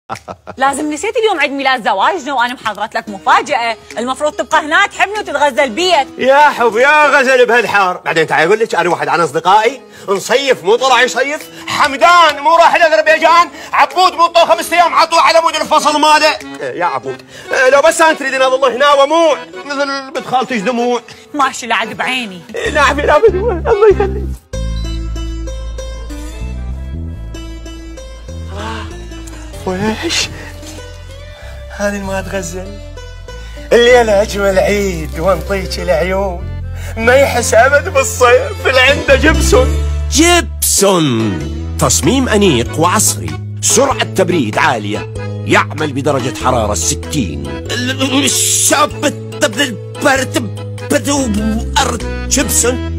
لازم نسيت اليوم عيد ميلاد زواجنا وانا محضرت لك مفاجأة، المفروض تبقى هنا تحبني وتتغزل البيت. يا حب يا غزل بهالحار، بعدين تعال اقول لك انا واحد عن اصدقائي نصيف مو طلع يصيف، حمدان مو راح لاذربيجان، عبود مو طول 5 ايام عطوه على مود الفصل ماله. يا عبود لو بس انت تريدين اظل هنا واموع مثل بنت خالتك دموع. ماشي لعد بعيني. نعم يا بدوة الله يخليك. ويش هذه ما تغزل الليلة أجمل عيد وانطيك العيون، ما يحس أبد بالصيف اللي عنده جبسون. جبسون تصميم أنيق وعصري، سرعة تبريد عالية، يعمل بدرجة حرارة 60. الشاب البرد بدو أرض جبسون.